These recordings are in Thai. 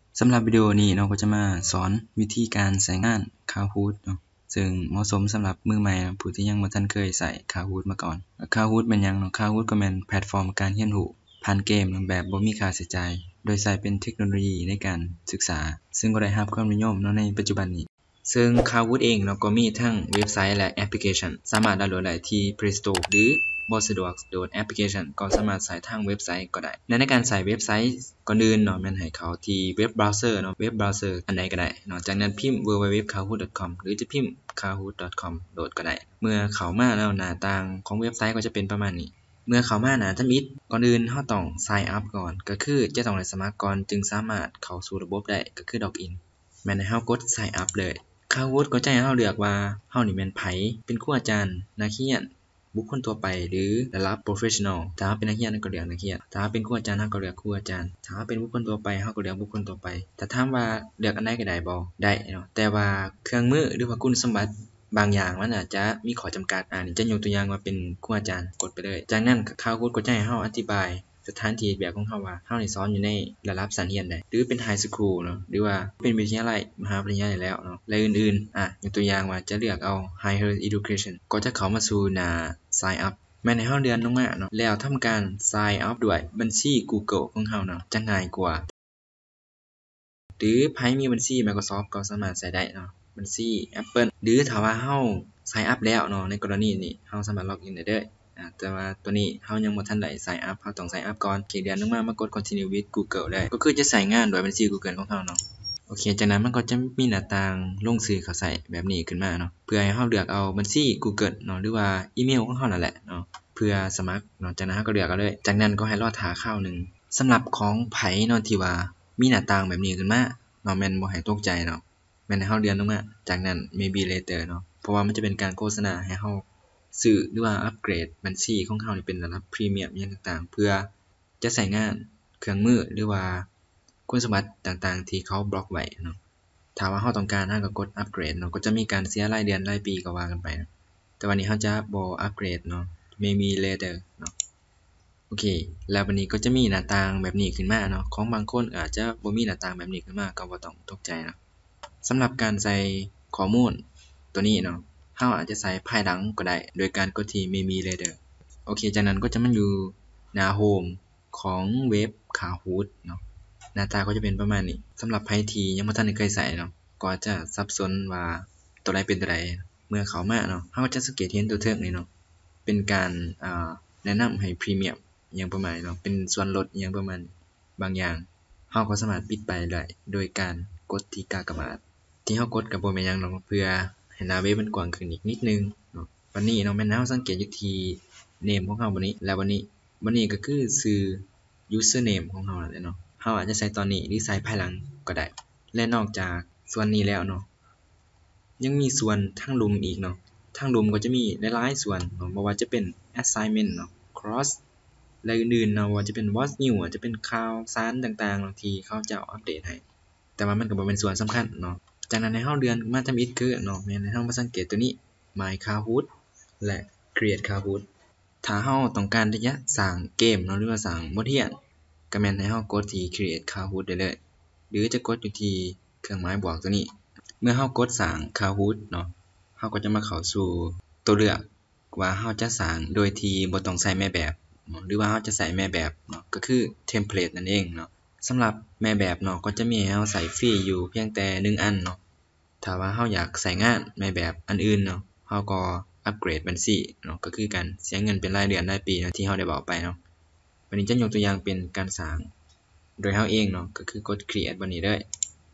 สำหรับวิดีโอนี้เราก็จะมาสอนวิธีการใช้งาน Kahoot เนาะซึ่งเหมาะสมสำหรับมือใหม่ผู้ที่ยังบ่ทันเคยใช้ Kahoot มาก่อน Kahoot แม่นหยังเนาะ Kahoot ก็แม่นแพลตฟอร์มการเรียนรู้ผ่านเกมแบบบ่มีค่าใช้จ่ายโดยใช้เป็นเทคโนโลยีในการศึกษาซึ่งก็ได้รับความนิยมเนาะในปัจจุบันนี้ซึ่ง Kahoot เองเนาะก็มีทั้งเว็บไซต์และแอปพลิเคชันสามารถดาวน์โหลดได้ที่ Play Store หรือบ่สะดวกโหลดแอปพลิเคชันก็สามารถใช้ทางเว็บไซต์ก็ได้และในการใช้เว็บไซต์ก่อนอื่นเนาะแม่นให้เข้าที่เว็บเบราว์เซอร์เนาะเว็บเบราว์เซอร์อันใดก็ได้เนาะจากนั้นพิมพ์ www.kahoot.com หรือจะพิมพ์ kahoot.com โหลดก็ได้เมื่อเข้ามาแล้วหน้าต่างของเว็บไซต์ก็จะเป็นประมาณนี้เมื่อเข้ามาหน้าทำอิฐก่อนอื่นเราต้อง sign up ก่อนก็คือจะต้องได้สมัครก่อนจึงสามารถเข้าสู่ระบบได้ก็คือ login แม่นให้เรากด sign up เลย Kahoot ก็จะให้เราเลือกว่าเรานี่แม่นไผเป็นครูอาจารย์นักเรียนบุคคลทั่วไปหรือระดับ professional ถ้าเราเป็นนักเรียนเราก็เลือกนักเรียนถ้าเราเป็นครูอาจารย์เราก็เลือกครูอาจารย์ถ้าเราเป็นบุคคลทั่วไปเราก็เลือกบุคคลทั่วไปแต่ถามว่าเลือกอันใดก็ได้บ่ได้เนาะแต่ว่าเครื่องมือหรือว่าคุณสมบัติบางอย่างมันอาจจะมีข้อจำกัดนี่จะยกตัวอย่างว่าเป็นครูอาจารย์กดไปเลยจากนั้น Kahoot ก็จะให้เราอธิบายสถานที่แบบของเราว่าเรานี่สอนอยู่ในระดับชั้นเรียนใดหรือเป็นไฮสคูลเนาะหรือว่าเป็นวิทยาลัยมหาวิทยาลัยแล้วเนาะและอื่นๆยกตัวอย่างว่าจะเลือกเอา Higher Education ก็จะเข้ามาสู่หน้า Sign Up แม่นให้เราเลื่อนลงมาเนาะแล้วทำการ Sign Up ด้วยบัญชี Google ของเราเนาะจะง่ายกว่าหรือไผมีบัญชี Microsoft ก็สามารถใช้ได้เนาะบัญชี Apple หรือถ้าว่าเรา Sign Up แล้วเนาะในกรณีนี้เราสามารถล็อกอินได้เด้อแต่ว่าตัวนี้เรายังบ่ทันได้ Sign Up เราต้อง Sign Up ก่อนเลื่อนลงมากด Continue with Google ได้ก็คือจะใช้งานโดยบัญชี Google ของเราเนาะโอเคจากนั้นมันก็จะมีหน้าต่างลงชื่อเข้าใส่แบบนี้ขึ้นมาเนาะเพื่อให้เราเลือกเอาบัญชี Google เนาะหรือว่าอีเมลของเรานั่นแหละเนาะเพื่อสมัครเนาะจากนั้นเราก็เลือกเอาเลยจากนั้นก็ให้รอท่าคราวนึงสำหรับของไผเนาะที่ว่ามีหน้าต่างแบบนี้ขึ้นมาเนาะแม่นบ่ให้ตกใจเนาะแม่นให้เราเลื่อนลงมาจากนั้น maybe later เนาะเพราะว่ามันจะเป็นการโฆษณาให้เราซื้อหรือว่าอัปเกรดบัญชีของเรานี่เป็นระดับพรีเมียมอย่างต่างๆเพื่อจะใช้งานเครื่องมือหรือว่าคุณสมบัติต่างๆที่เขาบล็อกไว้เนาะถ้าว่าเราต้องการเราก็กดอัปเกรดเนาะก็จะมีการเสียรายเดือนรายปีก็ว่ากันไปแต่วันนี้เราจะบ่อัปเกรดเนาะ maybe later เนาะโอเคแล้ววันนี้ก็จะมีหน้าต่างแบบนี้ขึ้นมาเนาะของบางคนอาจจะบ่มีหน้าต่างแบบนี้ขึ้นมาก็บ่ต้องตกใจนะสำหรับการใส่ข้อมูลตัวนี้เนาะเราอาจจะใส่ภายหลังก็ได้โดยการกดที่ maybe later โอเคจากนั้นก็จะมาอยู่หน้าโฮมของเว็บ Kahoot เนาะหน้าตาก็จะเป็นประมาณนี้สำหรับไผที่ยังบ่ทันได้เคยใช้เนาะก็จะสับสนว่าตัวใดเป็นตัวใดเมื่อเข้ามาเนาะเราก็จะสังเกตเห็นตัวเทิงนี่เนาะเป็นการแนะนำให้พรีเมียมอย่างประมาณนี้เนาะเป็นส่วนลดอย่างประมาณบางอย่างเราก็สามารถปิดไปได้โดยการกดที่กากบาทที่เรากดก็บ่แม่นหยังหรอกเพื่อให้หน้าเว็บมันกว้างขึ้นอีกนิดนึงเนาะวันนี้เนาะแม่นเราสังเกตอยู่ที่ name ของเราบัดนี้แล้ววันนี้ก็คือชื่อ username ของเรานั่นแหละเนาะเราอาจจะใส่ตอนนี้หรือใส่ภายหลังก็ได้และนอกจากส่วนนี้แล้วเนาะยังมีส่วนทางลุมอีกเนาะทางลุมก็จะมีหลายๆส่วนเนาะบ่ว่าจะเป็น assignment เนาะ cross และอื่นๆเนาะว่าจะเป็น what's new อาจจะเป็นข่าวสารต่างๆเนาะที่เขาจะอัปเดตให้แต่ว่ามันก็บ่เป็นส่วนสำคัญเนาะจากนั้นให้เราเลื่อนมาทำอีกคือเนาะแม่นให้เรามาสังเกตตัวนี้ my Kahoot และ create Kahoot ถ้าเราต้องการที่จะสร้างเกมเนาะหรือว่าสร้างบทเรียนก็แม่นให้เรากดที่ create Kahoot ได้เลยหรือจะกดอยู่ที่เครื่องหมายบวกตัวนี้เมื่อเรากดสร้าง Kahoot เนาะเราก็จะมาเข้าสู่ตัวเลือกว่าเราจะสร้างโดยที่บ่ต้องใช้แม่แบบหรือว่าเราจะใช้แม่แบบเนาะก็คือเทมเพลตนั่นเองเนาะสำหรับแม่แบบเนาะก็จะมีให้เราใส่ฟรีอยู่เพียงแต่1อันเนาะถ้าว่าเราอยากใช้งานแม่แบบอันอื่นเนาะเราก็อัปเกรดบัญชีเนาะก็คือการเสียเงินเป็นรายเดือนรายปีที่เราได้บอกไปเนาะวันนี้จะยกตัวอย่างเป็นการสร้างโดยเราเองเนาะก็คือกด create บัดนี้เลย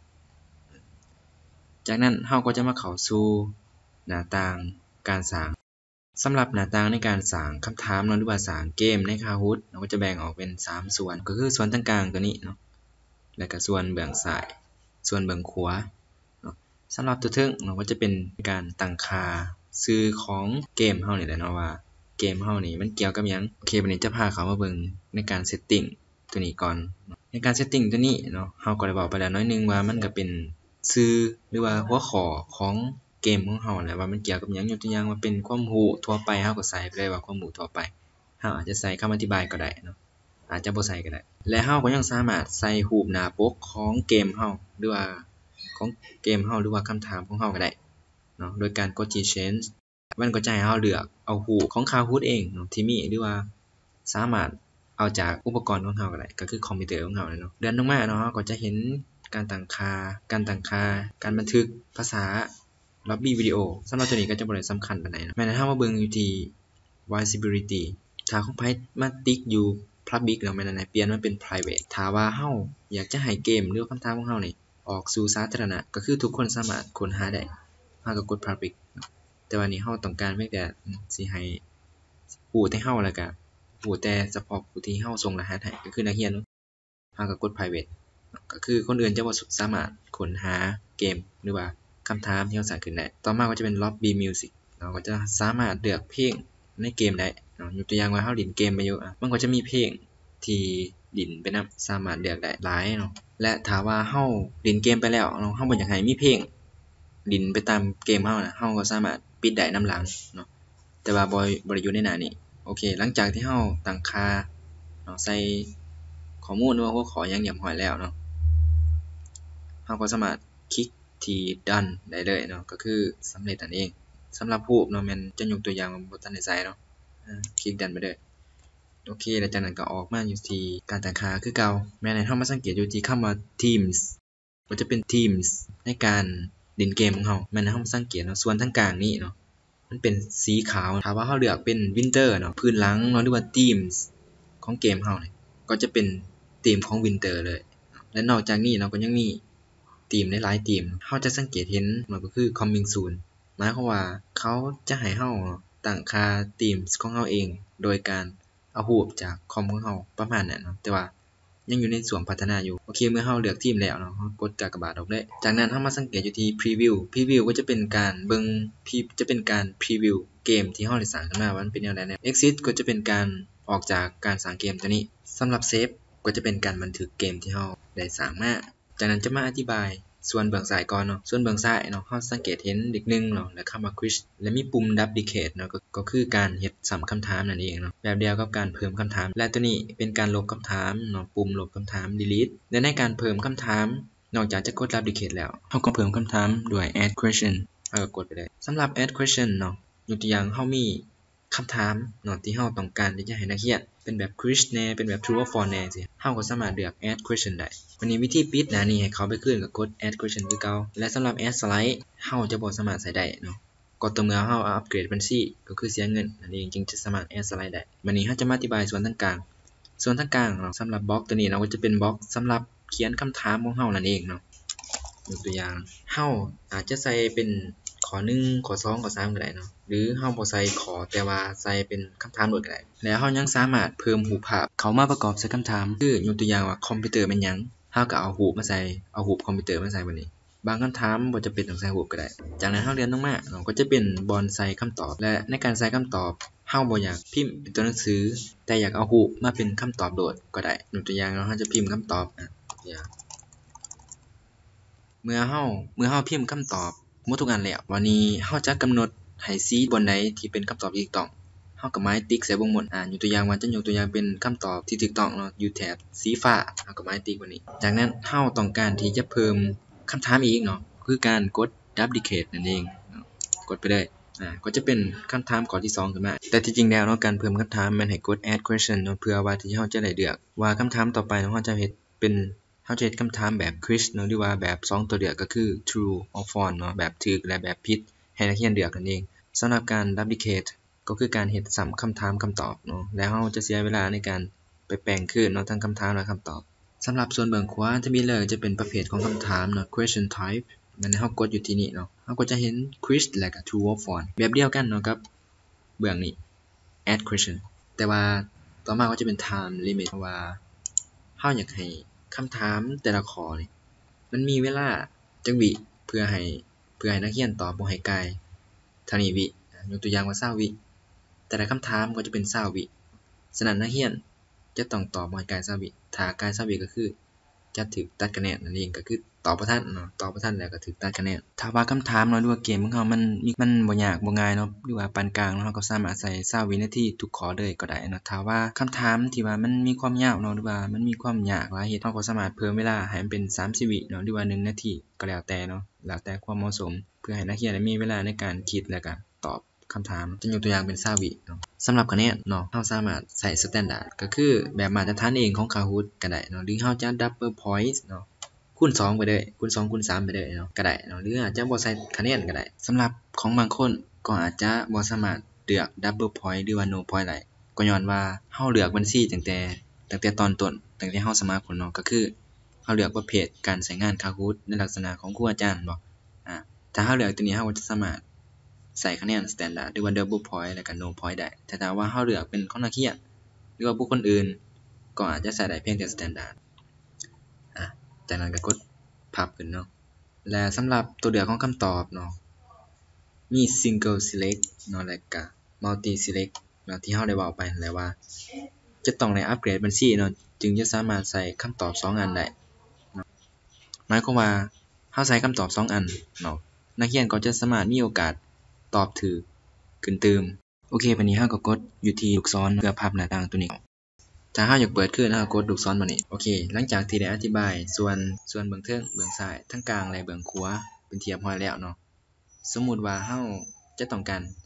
จากนั้นเราก็จะมาเข้าสู่หน้าต่างการสร้างสำหรับหน้าต่างในการสร้างคำถามเนาะหรือว่าสร้างเกมใน Kahoot เราก็จะแบ่งออกเป็น3ส่วนก็คือส่วนตรงกลางตัวนี้เนาะแล้วก็ส่วนเบื้องซ้ายส่วนเบื้องขวาเนาะสำหรับตัวเทิงเราก็จะเป็นการตั้งค่าชื่อของเกมเรานี่แหละเนาะว่าเกมเรานี่มันเกี่ยวกับหยังโอเควันนี้จะพาเขามาเบิ่งในการเซตติ้งตัวนี้ก่อนในการเซตติ้งตัวนี้เนาะเราก็ได้บอกไปแล้วน้อยนึงว่ามันก็เป็นชื่อหรือว่าหัวข้อของเกมของเราแหละว่ามันเกี่ยวกับหยังยกตัวอย่างว่าเป็นความรู้ทั่วไปเราก็ใส่ไปเลยว่าความรู้ทั่วไปเราอาจจะใส่คำอธิบายก็ได้เนาะอาจจะบ่ใส่ก็ได้และเฮาก็ยังสามารถใส่รูปหน้าปกของเกมเฮาหรือว่าของเกมเฮาหรือว่าคำถามของเฮาก็ได้เนาะโดยการกดที่ change มันก็จะให้เฮาเลือกเอารูปของ Kahoot เองเนาะที่มีหรือว่าสามารถเอาจากอุปกรณ์ของเฮาก็ได้ก็คือคอมพิวเตอร์ของเฮาเลยเนาะเลื่อนลงมาเนาะเฮาก็จะเห็นการตั้งค่าการบันทึกภาษา Lobby Video สำหรับตัวนี้ก็จะบ่ได้สำคัญปานใดเนาะแม้แต่เฮามาเบิ่งอยู่ที่ visibility ถ้าของไผมาติ๊กอยู่ public แล้วแม่นอันไหนเปลี่ยนมาเป็น private ถ้าว่าเฮาอยากจะให้เกมหรือคำถามของเฮานี่ออกสู่สาธารณะก็คือทุกคนสามารถค้นหาได้เฮาก็กด public แต่ว่านี่เฮาต้องการเพียงแต่สิให้ฮู้แต่เฮาแล้วก็ฮู้แต่เฉพาะผู้ที่เฮาส่งรหัสให้ก็คือนักเรียนเฮาก็กด private ก็คือคนอื่นจะบ่สามารถค้นหาเกมหรือว่าคำถามที่เฮาสร้างขึ้นได้ต่อมาก็จะเป็น Lobby Music เราก็จะสามารถเลือกเพลงในเกมได้เนาะยกตัวอย่างว่าเฮาเล่นเกมไปอยู่มันก็จะมีเพลงที่ดินไปนำสามารถเลือกได้หลายเนาะและถ้าว่าเฮาเล่นเกมไปแล้วเนาะเฮาบ่อยากให้มีเพลงดินไปตามเกมเฮาน่ะเฮาก็สามารถปิดได้นำหลังเนาะแต่ว่าบ่ได้อยู่ในหน้านี้โอเคหลังจากที่เฮาตั้งค่าเนาะใส่ข้อมูลหรือว่าหัวข้อหยังเรียบร้อยแล้วเนาะเฮาก็สามารถคลิกที่ done ได้เลยเนาะก็คือสำเร็จนั่นเองสำหรับรูปเนาะแม่นจะยกตัวอย่างว่าบ่ทันได้ใส่เนาะคลิก done ไปเลยโอเคแล้วจากนั้นก็ออกมาอยู่ที่การตั้งค่าคือเก่าแม่นให้เฮามาสังเกตอยู่ที่คำว่า Teams ก็จะเป็น Teams ในการเล่นเกมของเฮาแม่นให้เฮามาสังเกตเนาะส่วนทางกลางนี้เนาะมันเป็นสีขาวถ้าว่าเฮาเลือกเป็น Winter เนาะพื้นหลังเนาะหรือว่า Themes ของเกมเฮานี่ก็จะเป็นธีมของ Winter เลยและนอกจากนี้เนาะก็ยังมีธีมหลายๆธีมเฮาจะสังเกตเห็นมันก็คือ Coming Soon หมายความว่าเขาจะให้เฮาตั้งค่า Themes ของเฮาเองโดยการเอารูปจากคอมของเฮาประมาณนั้นเนาะแต่ว่ายังอยู่ในส่วนพัฒนาอยู่โอเคเมื่อเฮาเลือกทีมแล้วเนาะเฮากดกากบาทออกเลยจากนั้นเฮามาสังเกตอยู่ที่ Preview ก็จะเป็นการเบิ่งจะเป็นการ Preview เกมที่เฮาได้สร้างขึ้นมาว่ามันเป็นแนวใดแนว Exit ก็จะเป็นการออกจากการสร้างเกมตัวนี้สำหรับ Save ก็จะเป็นการบันทึกเกมที่เฮาได้สร้างมาจากนั้นจะมาอธิบายส่วนเบื้องซ้ายก่อนเนาะส่วนเบื้องซ้ายเนาะเฮาสังเกตเห็นเลข1เนาะและคำว่า quiz และมีปุ่ม duplicate เนาะก็คือการเฮ็ดซ้ำคำถามนั่นเองเนาะแบบเดียวกับการเพิ่มคำถามและตัวนี้เป็นการลบคำถามเนาะปุ่มลบคำถาม delete และในการเพิ่มคำถามนอกจากจะกด duplicate แล้วเฮาก็เพิ่มคำถามด้วย add question เฮาก็กดไปเลยสำหรับ add question เนาะยกตัวอย่างเฮามีคำถามเนาะที่เฮาต้องการที่จะให้นักเรียนเป็นแบบ quiz แน่เป็นแบบ true or false แน่จังซี่เฮาก็สามารถเลือก add question ได้วันนี้วิธีปิดหน้านี้ให้เขาไปคืนก็กด add question คือเก่าและสำหรับ add slide เฮาจะบ่สามารถใส่ได้เนาะก็ต่อเมื่อเฮาอัปเกรดบัญชีก็คือเสียเงินนั่นเองจึงจะสามารถ add slide ได้วันนี้เฮาจะมาอธิบายส่วนทางกลางส่วนทางกลางเนาะสำหรับบล็อกตัวนี้เนาะก็จะเป็นบล็อกสำหรับเขียนคำถามของเฮานั่นเองเนาะยกตัวอย่างเฮาอาจจะใส่เป็นข้อ1ข้อ2ข้อ3ก็ได้เนาะหรือเฮาบ่ใส่ข้อแต่ว่าใส่เป็นคำถามโดดก็ได้แล้วเฮายังสามารถเพิ่มรูปภาพเข้ามาประกอบใส่คำถามคือยกตัวอย่างว่าคอมพิวเตอร์แม่นหยังเฮาก็เอารูปมาใส่เอารูปคอมพิวเตอร์มาใส่บัดนี้บางคำถามบ่จำเป็นต้องใส่รูปก็ได้จากนั้นเฮาเลื่อนลงมาเนาะก็จะเป็นบอนใส่คำตอบและในการใส่คำตอบเฮาบ่อยากพิมพ์เป็นตัวหนังสือแต่อยากเอารูปมาเป็นคำตอบโดดก็ได้ยกตัวอย่างเนาะเฮาจะพิมพ์คำตอบอย่างเมื่อเฮาพิมพ์คำตอบหมดทุกอันแล้ววันนี้เฮาจะกำหนดให้สีบนใดที่เป็นคำตอบที่ถูกต้องเฮาก็หมายติ๊กใส่วงหมุนยกตัวอย่างว่าจะยกตัวอย่างเป็นคำตอบที่ถูกต้องเนาะอยู่แถบสีฟ้าเฮาก็หมายติ๊กบัดนี้จากนั้นเฮาต้องการที่จะเพิ่มคำถามอีกเนาะคือการกด duplicate นั่นเองกดไปเลยก็จะเป็นคำถามข้อที่2ขึ้นมาแต่ที่จริงแล้วเนาะการเพิ่มคำถามมันให้กด add question เนาะเพื่อว่าที่เฮาจะได้เลือกว่าคำถามต่อไปเฮาจะเฮ็ดเป็นเฮาจะเฮ็ดคำถามแบบ quiz เนาะหรือว่าแบบ2ตัวเลือกก็คือ true or false เนาะแบบถูกและแบบผิดให้นักเรียนเลือกนั่นเองสำหรับการ duplicate ก็คือการเฮ็ดซ้ำคำถามคำตอบเนาะแล้วเฮาจะเสียเวลาในการไปแปลงคืนเนาะทั้งคำถามและคำตอบสำหรับส่วนเบื้องขวาจะมีเลยจะเป็นประเภทของคำถามเนาะ question type มันเฮากดอยู่ที่นี่เนาะเฮาก็จะเห็น quiz และก็ true or false แบบเดียวกันเนาะกับเบื้องนี้ add question แต่ว่าต่อมาก็จะเป็น time limit เพราะว่าเฮาอยากให้คำถามแต่ละข้อนี่มันมีเวลาจักวิเพื่อให้นักเรียนตอบบ่ให้ไกลเท่านี้วิยกตัวอย่างว่า20วิแต่ละคำถามก็จะเป็น20วิฉะนั้นนักเรียนจะต้องตอบบ่ให้ไกล20วิถ้าไกล20วิก็คือจะถูกตัดคะแนนนั่นเองก็คือตอบบ่ทันเนาะตอบบ่ทันแล้วก็ถูกตัดคะแนนถ้าว่าคำถามเนาะหรือว่าเกมของเรามันบ่ยากบ่ง่ายเนาะหรือว่าปานกลางเนาะเราก็สามารถใส่20วินาทีทุกข้อเลยก็ได้เนาะถ้าว่าคำถามที่ว่ามันมีความยาวเนาะหรือว่ามันมีความยากหลายเฮ็ดเราก็สามารถเพิ่มเวลาให้มันเป็น30วิเนาะหรือว่า1นาทีก็แล้วแต่เนาะแล้วแต่ความเหมาะสมเพื่อให้นักเรียนได้มีเวลาในการคิดและก็ตอบคำถามจะยกตัวอย่างเป็น20วิเนาะสำหรับคะแนนเนาะเราสามารถใส่ standard ก็คือแบบมาตรฐานเองของ Kahoot ก็ได้เนาะหรือเราจะ double point เนาะคูณ2ไปเลยคูณ2คูณ3ไปเลยเนาะก็ได้เนาะหรืออาจจะบ่ใส่คะแนนก็ได้สำหรับของบางคนก็อาจจะบ่สามารถเลือก double point หรือว่า no point ได้ก็ย้อนว่าเฮาเลือกบัญชีตั้งแต่ตอนต้นตั้งแต่เฮาสมัครพุ่นเนาะก็คือเฮาเลือกประเภทการใช้งาน Kahoot ในลักษณะของครูอาจารย์บ่ถ้าเฮาเลือกตัวนี้เฮาก็จะสามารถใส่คะแนน standard หรือว่า double point แล้วก็ no point ได้แต่ถ้าว่าเฮาเลือกเป็นของนักเรียนหรือว่าบุคคลอื่นก็อาจจะใส่ได้เพียงแต่ standard จากนั้นก็กดพับขึ้นเนาะและสำหรับตัวเลือกของคำตอบเนาะมี single select เนาะแล้วก็ multi select เนาะที่เฮาได้เว้าไปนั่นแหละว่าจะต้องได้อัปเกรดบัญชีเนาะจึงจะสามารถใส่คำตอบ2อันได้เนาะหมายความว่าเฮาใส่คำตอบ2อันเนาะนักเรียนก็จะสามารถมีโอกาสตอบถูกขึ้นเติมโอเคบัดนี้เฮาก็กดอยู่ที่ลูกศรเพื่อพับหน้าต่างตัวนี้ถ้าเฮาอยากเปิดขึ้นเฮากดลูกศรมานี่โอเคหลังจากที่ได้อธิบายส่วนเบื้องเทิงเบื้องซ้ายทั้งกลางและเบื้องขวาเป็นที่เรียบร้อยแล้วเนาะสมมุติว่าเฮาต้อง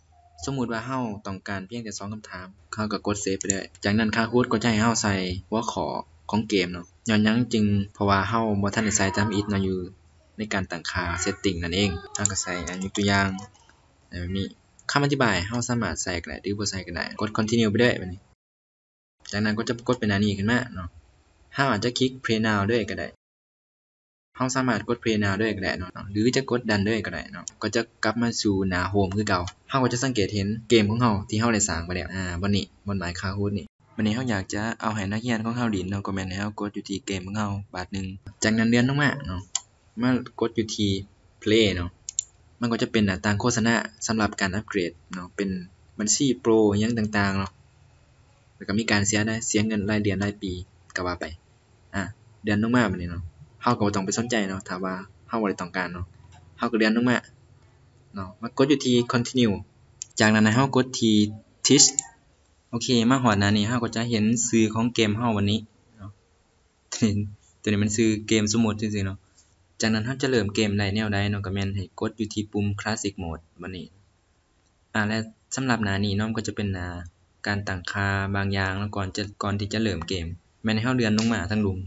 การเพียงแต่2คำถามเขาก็กดเซฟไปเลยจากนั้น Kahoot ก็จะให้เฮาใส่หัวข้อของเกมเนาะย้อนหยังจึงเพราะว่าเฮาบ่ทันได้ใส่ Time It เนาะอยู่ในการตั้งค่า setting นั่นเองเฮาก็ใส่ยกตัวอย่างแบบนี้คำอธิบายเฮาสามารถใส่ก็ได้หรือบ่ใส่ก็ได้กด continue ไปเลยแบบนี้จากนั้นก็จะปรากฏเป็นหน้านี้ขึ้นมาเนาะเฮาอาจจะคลิก play now ด้วยก็ได้เฮาสามารถกด play now ด้วยก็ได้เนาะหรือจะกดดันด้วยก็ได้เนาะก็จะกลับมาสู่หน้าโฮมคือเก่าเฮาก็จะสังเกตเห็นเกมของเฮาที่เฮาได้สร้างไปแล้วบนนี้บนหมาย Kahoot นี่วันนี้เฮาอยากจะเอาให้นักเรียนของเฮาเล่นเนาะก็แม่นให้เฮากดอยู่ที่เกมของเฮาบาทนึงจากนั้นเลื่อนลงมาเนาะมากดอยู่ที่ play เนาะมันก็จะเป็นหน้าต่างโฆษณาสำหรับการอัปเกรดเนาะเป็นบัญชีโปรอิหยังต่างๆเนาะแล้วก็มีการเสียเงินรายเดือนรายปีก็ว่าไปเดือนลงมาบัดนี้เนาะเฮาก็บ่ต้องไปสนใจเนาะถ้าว่าเฮาบ่ได้ต้องการเนาะเฮาก็เลื่อนลงมาเนาะมากดอยู่ที่ continue จากนั้นเฮากดที่ teach โอเคมาฮอดหน้านี้เฮาก็จะเห็นชื่อของเกมเฮาวันนี้เนาะตัวนี้มันชื่อเกมสมมุติซื่อๆเนาะจากนั้นเฮาจะเริ่มเกมได้แนวใดเนาะก็แม่นให้กดอยู่ที่ปุ่ม classic mode บัดนี้และสำหรับหน้านี้เนาะก็จะเป็นหน้าการตั้งค่าบางอย่างแล้วก่อนที่จะเริ่มเกมแม่นให้เฮาเลื่อนลงมาทั้งลุม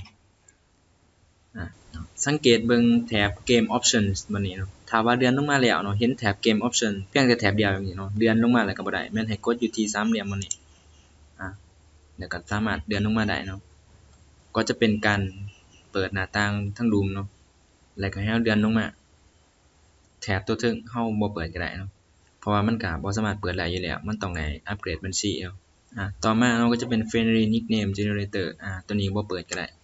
สังเกตเบิ่งแถบ Game Options บัดนี้เนาะถ้าว่าเลื่อนลงมาแล้วเนาะเห็นแถบ Game Option เพียงแต่แถบเดียวอย่างนี้เนาะเลื่อนลงมาแล้วก็บ่ได้แม่นให้กดอยู่ที่สามเหลี่ยมบัดนี้แล้วก็สามารถเลื่อนลงมาได้เนาะก็จะเป็นการเปิดหน้าต่างทั้งรุมเนาะแล้วก็ให้เราเลื่อนลงมาแถบตัวเทิงเฮาบ่เปิดก็ได้เนาะเพราะว่ามันก็บ่สามารถเปิดได้อยู่แล้วมันต้องได้อัปเกรดบัญชีเนาะต่อมาเราก็จะเป็น Friendly Nickname Generator ตัวนี้บ่เปิดก็ได้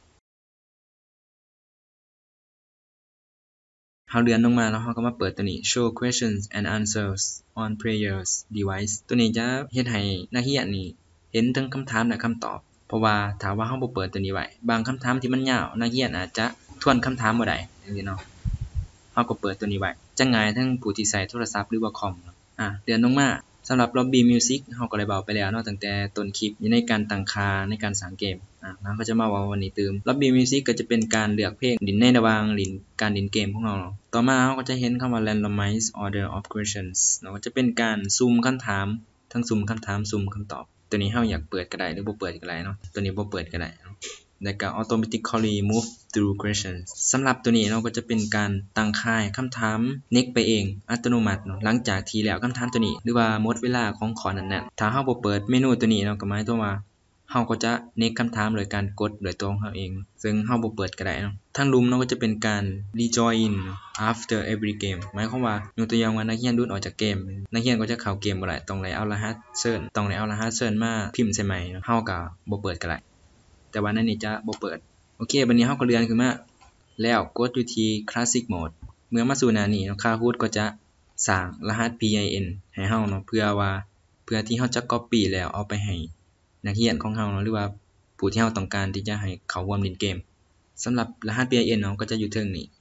เฮาเลื่อนลงมาแล้วเฮาก็มาเปิดตัวนี้ Show questions and answers on player's device ตัวนี้จะเฮ็ดให้นักเรียนนี่เห็นทั้งคำถามและคำตอบเพราะว่าถ้าว่าเฮาบ่เปิดตัวนี้ไว้บางคำถามที่มันยาวนักเรียนอาจจะทวนคำถามบ่ได้จังซี่เนาะเฮาก็เปิดตัวนี้ไว้จะง่ายทั้งผู้ที่ใช้โทรศัพท์หรือว่าคอมเลื่อนลงมาสำหรับ Lobby Music เฮาก็ได้เว้าไปแล้วเนาะตั้งแต่ต้นคลิปอยู่ในการตั้งค่าในการสร้างเกมแล้วก็จะมาเว้าวันนี้เติม Lobby Music ก็จะเป็นการเลือกเพลงเล่นในระหว่างการเล่นเกมของเราเนาะต่อมาเฮาก็จะเห็นคำว่า Randomize Order of Questions เนาะก็จะเป็นการสุ่มคำถามทั้งสุ่มคำถามสุ่มคำตอบตัวนี้เฮาอยากเปิดก็ได้หรือบ่เปิดก็ได้เนาะตัวนี้บ่เปิดก็ได้แล้วก็ automatically move through questions สำหรับตัวนี้เนาะก็จะเป็นการตั้งค่าคำถาม next ไปเองอัตโนมัติเนาะหลังจากที่แล้วคำถามตัวนี้หรือว่าหมดเวลาของข้อนั้นๆถ้าเฮาบ่เปิดเมนูตัวนี้เนาะก็หมายถึงว่าเฮาก็จะ next คำถามโดยการกดโดยตัวของเฮาเองซึ่งเฮาบ่เปิดก็ได้เนาะทางลุมเนาะก็จะเป็นการ rejoin after every game หมายความว่ายกตัวอย่างว่านักเรียนหลุดออกจากเกมนักเรียนก็จะเข้าเกมบ่ได้ต้องได้เอารหัสเชิญมาพิมพ์ใส่ใหม่เนาะเฮาก็บ่เปิดก็ได้แต่ว่าในนี้จะบ่เปิดโอเคบัดนี้เฮาก็เลื่อนขึ้นมาแล้วกดอยู่ที่ Classic Mode เมื่อมาสู่หน้านี้เนาะ Kahoot ก็จะสร้างรหัส PIN ให้เฮาเนาะเพื่อที่เฮาจะ copy แล้วเอาไปให้นักเรียนของเฮาเนาะหรือว่าผู้ที่เฮาต้องการที่จะให้เขาร่วมเล่นเกมสำหรับรหัส PIN เนาะก็จะอยู่เทิงนี้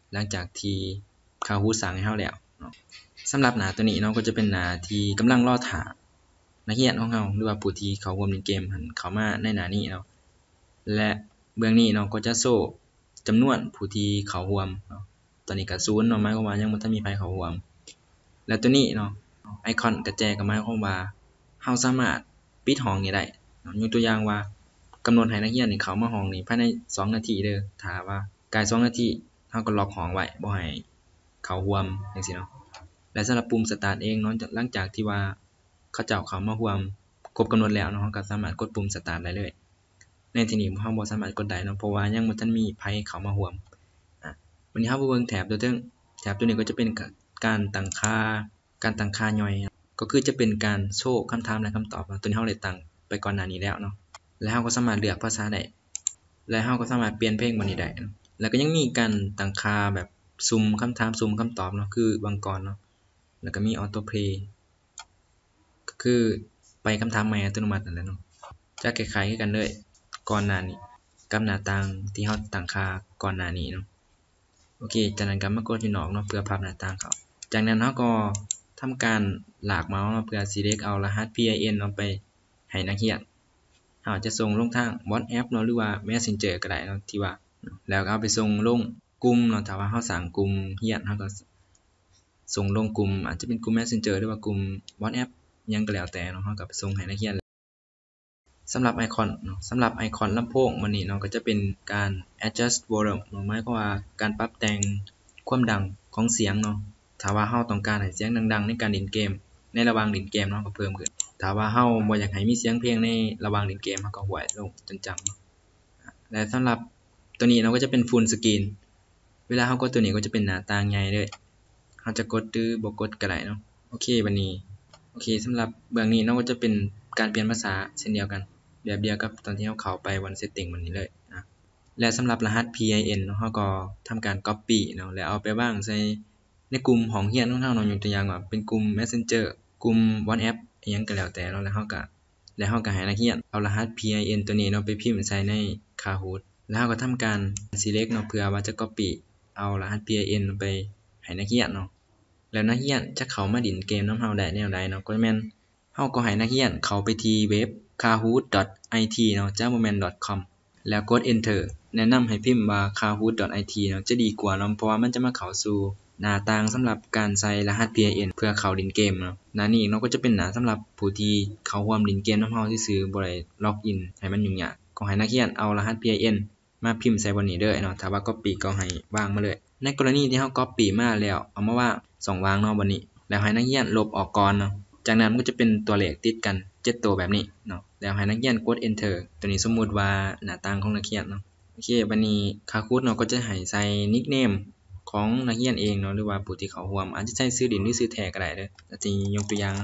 หลังจากที่ Kahoot สร้างให้เฮาแล้วเนาะสำหรับหน้าตัวนี้เนาะก็จะเป็นหน้าที่กำลังรอท่านักเรียนของเฮาหรือว่าผู้ที่เข้าร่วมเล่นเกมหั้นเข้ามาในหน้านี้เนาะและเบื้องนี้เนาะก็จะโชว์จำนวนผู้ที่เข้าร่วมเนาะตอนนี้ก็0เนาะหมายความว่ายังบ่ทันมีไผเข้าร่วมแล้วตัวนี้เนาะไอคอนกระแจก็หมายความว่าเฮาสามารถปิดห้องนี้ได้ยกตัวอย่างว่ากำหนดให้นักเรียนนี่เข้ามาห้องนี้ภายใน2นาทีเด้อถ้าว่าใกล้2นาทีเฮาก็ล็อกห้องไว้บ่ให้เข้าร่วมจังซี่เนาะและสำหรับปุ่มสตาร์ทเองเนาะหลังจากที่ว่าเขาเจ้าเข้ามาร่วมครบกำหนดแล้วเนาะเฮาก็สามารถกดปุ่มสตาร์ทได้เลยในที่นี้เฮาบ่สามารถกดได้เนาะเพราะว่ายังบ่ทันมีไผเข้ามาร่วมวันนี้เฮามาเบิ่งแถบตัวถึงแถบตัวนี้ก็จะเป็นการตั้งค่าย่อยก็คือจะเป็นการโชว์คำถามและคำตอบตัวนี้เฮาได้ตั้งไปก่อนหน้านี้แล้วเนาะแล้วเฮาก็สามารถเลือกภาษาได้และเฮาก็สามารถเปลี่ยนเพลงบนนี้ได้แล้วก็ยังมีการตั้งค่าแบบสุ่มคำถามสุ่มคำตอบเนาะคือบางกรเนาะแล้วก็มีออโต้เพลย์ก็คือไปคำถามใหม่อัตโนมัตินั่นแหละเนาะจะคล้ายๆคือกันเลยก่อนหน้านี้กับหน้าต่างที่เฮาตั้งค่าก่อนหน้านี้เนาะโอเคจากนั้นก็มากดที่นอกเนาะเพื่อพับหน้าต่างเขาจากนั้นเฮาก็ทำการลากเมาส์เนาะเพื่อ select เอารหัส PIN เนาะไปให้นักเรียนเฮาจะส่งลงทาง WhatsApp เนาะหรือว่า Messenger ก็ได้เนาะที่ว่าแล้วก็เอาไปส่งลงกลุ่มเนาะถ้าว่าเฮาสร้างกลุ่มเรียนเฮาก็ส่งลงกลุ่มอาจจะเป็นกลุ่ม Messenger หรือว่ากลุ่ม WhatsApp หยังก็แล้วแต่เนาะเฮาก็ไปส่งให้นักเรียนสำหรับไอคอนเนาะสำหรับไอคอนลำโพงมันนี่เนาะก็จะเป็นการ adjust volume เนาะหมายความว่าการปรับแต่งความดังของเสียงเนาะถ้าว่าเฮาต้องการให้เสียงดังๆในการเล่นเกมในระหว่างเล่นเกมเนาะก็เพิ่มขึ้นถ้าว่าเฮาบ่อยากให้มีเสียงเพลงในระหว่างเล่นเกมเฮาก็หวยลงจนจำเนาะและสำหรับตัวนี้เนาะก็จะเป็น full screen เวลาเฮากดตัวนี้ก็จะเป็นหน้าต่างใหญ่เลยเฮาจะกดหรือบ่กดก็ได้เนาะโอเคบัดนี้โอเคสำหรับเบื้องนี้เนาะก็จะเป็นการเปลี่ยนภาษาเช่นเดียวกันแบบเดียวกับตอนที่เฮาเข้าไปวัน setting วันนี้เลยนะและสำหรับรหัส PIN เนาะเฮาก็ทำการ copy เนาะแล้วเอาไปวางใส่ในกลุ่มของเรียนของเฮาเนาะยกตัวอย่างว่าเป็นกลุ่ม Messenger กลุ่ม WhatsApp อิหยังก็แล้วแต่เนาะแล้วเฮาก็ให้นักเรียนเอารหัส PIN ตัวนี้เนาะไปพิมพ์ใส่ใน Kahoot แล้วเฮาก็ทำการ select เนาะเพื่อว่าจะ copy เอารหัส PIN ไปให้นักเรียนเนาะแล้วนักเรียนจะเข้ามาเล่นเกมนำเฮาได้แนวใดเนาะก็แม่นเฮาก็ให้นักเรียนเข้าไปที่เว็บ kahoot.it เนาะจ้าบ่แม่น .com แล้วกด enter แนะนำให้พิมพ์ว่า kahoot.it เนาะจะดีกว่าเนาะเพราะว่ามันจะมาเข้าสู่หน้าต่างสำหรับการใส่รหัส PIN เพื่อเข้าเล่นเกมเนาะหน้านี้เนาะก็จะเป็นหน้าสำหรับผู้ที่เข้าร่วมเล่นเกมนำเฮาซื่อๆบ่ได้ล็อกอินให้มันยุ่งยากก็ให้นักเรียนเอารหัส PIN มาพิมพ์ใส่บนนี้เด้อเนาะถ้าว่า copy ก็ให้วางมาเลยในกรณีที่เฮา copy มาแล้วเอามาวาง2วางเนาะบนนี้แล้วให้นักเรียนลบออกก่อนเนาะจากนั้นมันก็จะเป็นตัวเลขติดกัน7ตัวแบบนี้เนาะแล้วให้นักเรียนกด enter ตัวนี้สมมุติว่าหน้าต่างของนักเรียนเนาะโอเคบัดนี้ Kahoot เนาะก็จะให้ใส่ nickname ของนักเรียนเองเนาะหรือว่าผู้ที่เข้าร่วมอาจจะใช้ชื่อเล่นหรือชื่อแท้ก็ได้เด้ออาจจะยกตัวอย่าง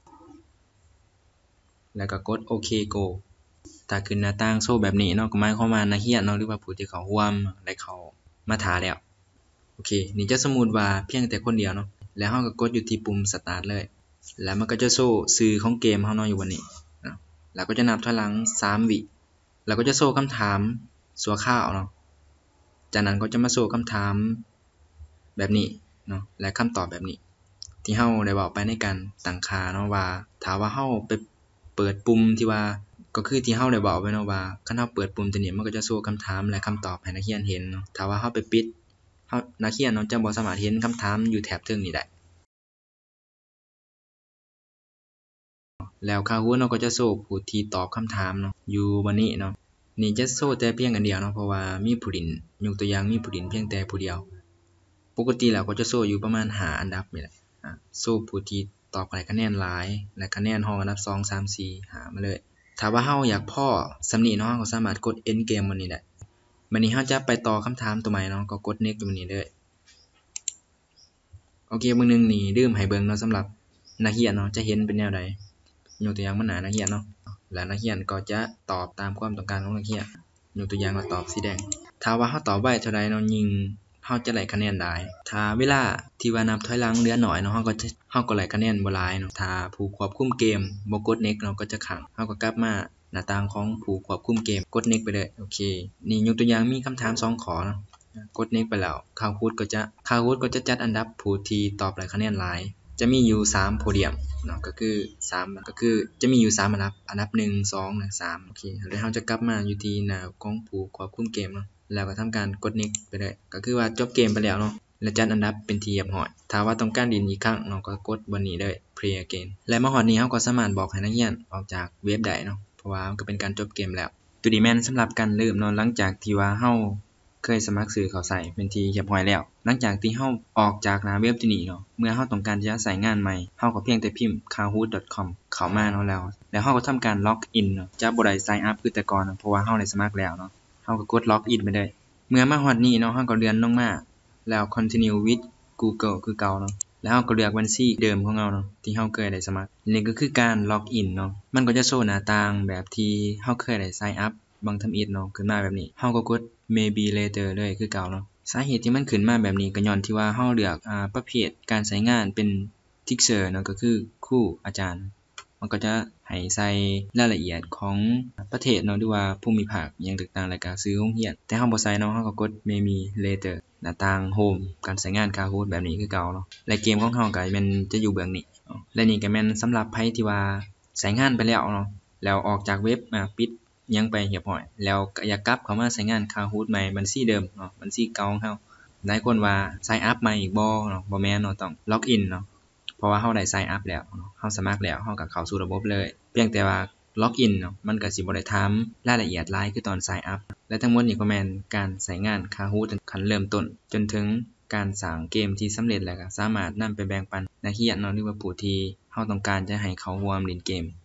แล้วก็กดโอเค go ถ้าขึ้นหน้าต่างโชว์แบบนี้เนาะก็หมายความว่านักเรียนเนาะหรือว่าผู้ที่เข้าร่วมได้เข้ามาท่าแล้วโอเคนี่จะสมมุติว่าเพียงแต่คนเดียวเนาะแล้วเฮาก็กดอยู่ที่ปุ่ม start เลยแล้วมันก็จะโชว์ชื่อของเกมเฮาเนาะอยู่บนนี้นะแล้วก็จะนับถอยหลัง3วิแล้วก็จะโชว์คำถามชั่วคราวเนาะจากนั้นก็จะมาโชว์คำถามแบบนี้เนาะและคำตอบแบบนี้ที่เฮาได้เว้าไปในการตั้งค่าเนาะว่าถ้าว่าเฮาไปเปิดปุ่มที่ว่าก็คือที่เฮาได้เว้าไว้เนาะว่าคันเฮาเปิดปุ่มตัวนี้มันก็จะโชว์คำถามและคำตอบให้นักเรียนเห็นเนาะถ้าว่าเฮาไปปิดนักเรียนเนาะจะบ่สามารถเห็นคำถามอยู่แถบเทิงนี้ได้แล้ว Kahoot เนาะก็จะโชว์ผู้ที่ตอบคำถามเนาะอยู่บัดนี้เนาะนี่จะโชว์แต่เพียงอันเดียวเนาะเพราะว่ามีผู้เล่นยกตัวอย่างมีผู้เล่นเพียงแต่ผู้เดียวปกติแล้วก็จะโชว์อยู่ประมาณ5อันดับนี่แหละโชว์ผู้ที่ตอบได้คะแนนหลายและคะแนนรองอันดับ2 3 4หามาเลยถ้าว่าเฮาอยากพ้อส่ำนี้เนาะก็สามารถกด end game บนนี้ได้บัดนี้เฮาจะไปต่อคำถามตัวใหม่เนาะก็กด next ตรงนี้เลยโอเคมื้อนึงนี่ลืมให้เบิ่งเนาะสำหรับนักเรียนเนาะจะเห็นเป็นแนวใดยกตัวอย่างมันหน้านักเรียนเนาะและนักเรียนก็จะตอบตามความต้องการของนักเรียนยกตัวอย่างว่าตอบสีแดงถ้าว่าเฮาตอบไวเท่าใดเนาะยิ่งเฮาจะได้คะแนนหลายถ้าเวลาที่ว่านับถอยหลังเหลือน้อยเนาะเฮาก็ได้คะแนนบ่หลายเนาะถ้าผู้ควบคุมเกมบ่กด next เนาะก็จะค้างเฮาก็กลับมาหน้าต่างของผู้ควบคุมเกมกด next ไปเลยโอเคนี่ยกตัวอย่างมีคำถาม2ข้อเนาะกด next ไปแล้ว Kahoot ก็จะจัดอันดับผู้ที่ตอบหลายคะแนนหลายจะมีอยู่3โพเดียมเนาะก็คือจะมีอยู่3อันดับ1 2และ3โอเคแล้วเราจะกลับมาอยู่ที่หน้าของผู้ควบคุมเกมเนาะแล้วก็ทำการกด next ไปเลยก็คือว่าจบเกมไปแล้วเนาะและจัดอันดับเป็นที่เรียบร้อยถ้าว่าต้องการดินอีกครั้งเนาะก็กดบนนี้เลย play again และมาฮอดนี้เราก็สามารถบอกให้นักเรียนออกจากเว็บได้เนาะเพราะว่ามันก็เป็นการจบเกมแล้วตัวนี้แม่นสำหรับการเริ่มเนาะหลังจากที่ว่าเราเคยสมัครซื้อเข้าใส่เป็นที่เรียบร้อยแล้วหลังจากที่เราออกจากหน้าเว็บตัวนี้เนาะเมื่อเราต้องการจะใช้งานใหม่เราก็เพียงแต่พิมพ์ kahoot.com เข้ามาเนาะแล้วเราก็ทำการล็อกอินเนาะจะบ่ได้ sign up คือแต่ก่อนเพราะว่าเราได้สมัครแล้วเนาะเราก็กดล็อกอินไปเลยเมื่อมาฮอดนี้เนาะเราก็เลื่อนลงมาแล้ว continue with Google คือเก่าเนาะแล้วเราก็เลือกบัญชีเดิมของเราเนาะที่เราเคยได้สมัครนี่ก็คือการล็อกอินเนาะมันก็จะโชว์หน้าต่างแบบที่เราเคยได้ sign up บางทำอิฐเนาะขึ้นมาแบบนี้เราก็กด maybe later เลยคือเก่าเนาะสาเหตุที่มันขึ้นมาแบบนี้ก็ย้อนที่ว่าเราเลือกประเภทการใช้งานเป็น teacher เนาะก็คือครูอาจารย์มันก็จะให้ใส่รายละเอียดของประเทศเนาะหรือว่าภูมิภาคอย่างต่างๆแล้วก็ชื่อโรงเรียนแต่เราบ่ใส่เนาะเราก็กด maybe later หน้าต่าง home การใช้งาน Kahoot แบบนี้คือเก่าเนาะและเกมของเราก็แม่นจะอยู่เบื้องนี้และนี่ก็แม่นสำหรับไผที่ว่าใช้งานไปแล้วเนาะแล้วออกจากเว็บปิดยังไปเรียบร้อยแล้วก็อยากกลับเข้ามาใช้งาน Kahoot ใหม่บัญชีเดิมเนาะบัญชีเก่าของเราหลายคนว่า sign up ใหม่อีกบ่เนาะบ่แม่นเนาะต้องล็อกอินเนาะเพราะว่าเราได้ sign up แล้วเนาะเราสมัครแล้วเราก็เข้าสู่ระบบเลยเพียงแต่ว่าล็อกอินเนาะมันก็สิบ่ได้ถามรายละเอียดหลายคือตอน sign up และทั้งหมดนี้ก็แม่นการใช้งาน Kahoot ขั้นเริ่มต้นจนถึงการสร้างเกมที่สำเร็จแล้วก็สามารถนำไปแบ่งปันนักเรียนเนาะหรือว่าผู้ที่เราต้องการจะให้เขาร่วมเล่นเกม